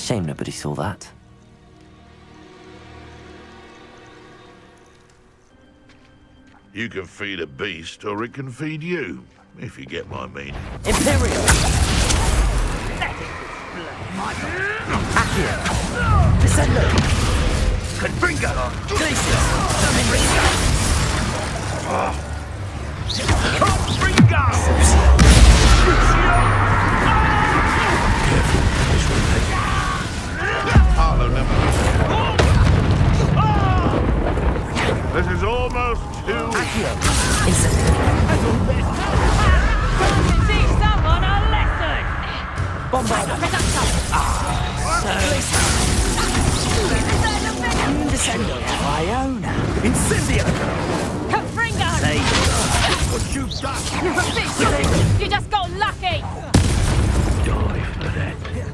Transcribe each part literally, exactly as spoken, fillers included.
Shame nobody saw that. You can feed a beast, or it can feed you, if you get my meaning. Imperial! Accio! Descendo! Confringo! Glacius! Confringo! Confringo! I'll remember. This is almost too... Accio! Incendio! Teach someone a lesson! Bombarda! Ah, so... Descendo! Iona! Incendio! Confringo! Save! What you got? You're a fish! You just got lucky! Die for that.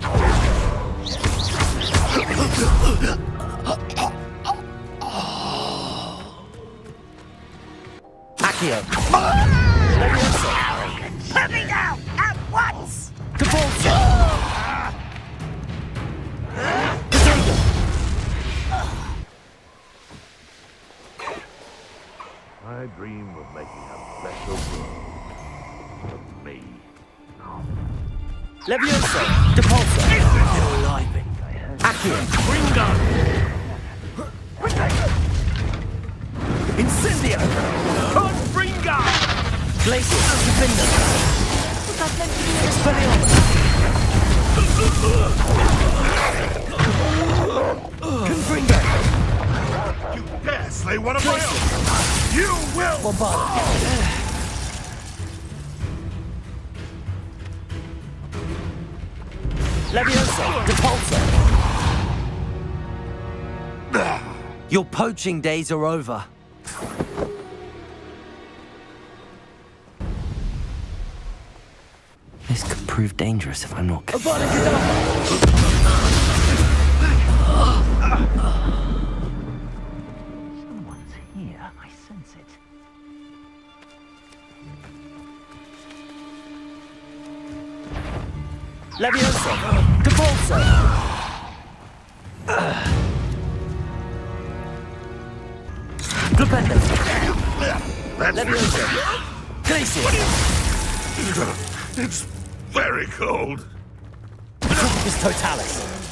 Accio! Levioso! Put me down at once! Cabalso! Potato! I dream of making a better world for me. Levioso! Depulso! Still alive. Accio! Ringo! Incendio! Confringo! Glacius! Defender! Expelliarmus! Confringo! You dare slay one of my own! You will! Bombard! Levioso! Depulso! Your poaching days are over. This could prove dangerous if I'm not careful. Someone's here. I sense it. Levioso! Depulso! Flipendo! Levioso! Glacius! It's very cold. Tropicus Totalis!